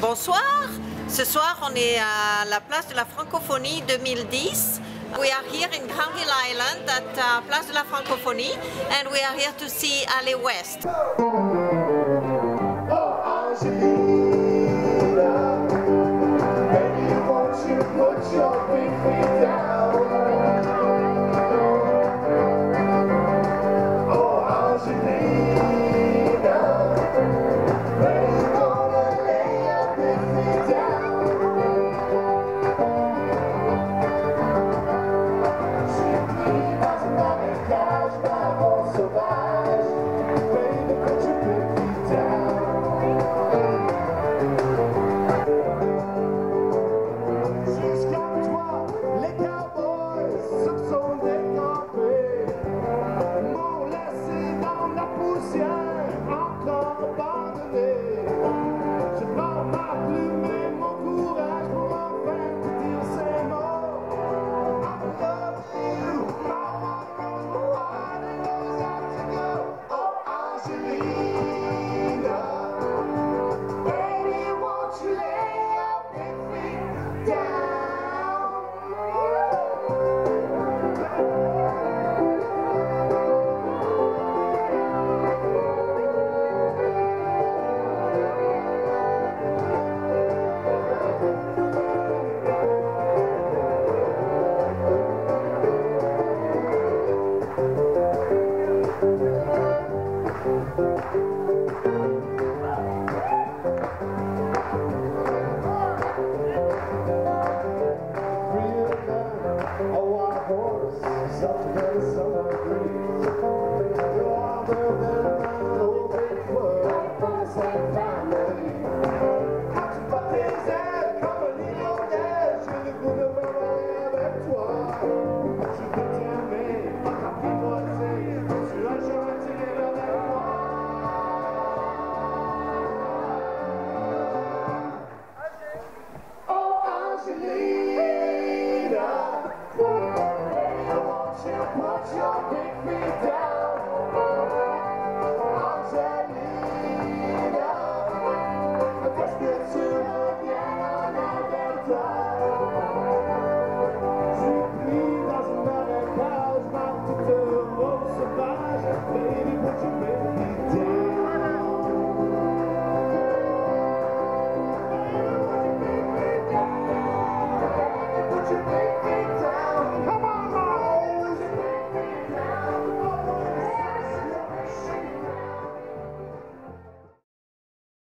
Bonsoir, ce soir on est à la place de la Francophonie 2010. We are here in Granville Island at Place de la Francophonie and we are here to see Alley West.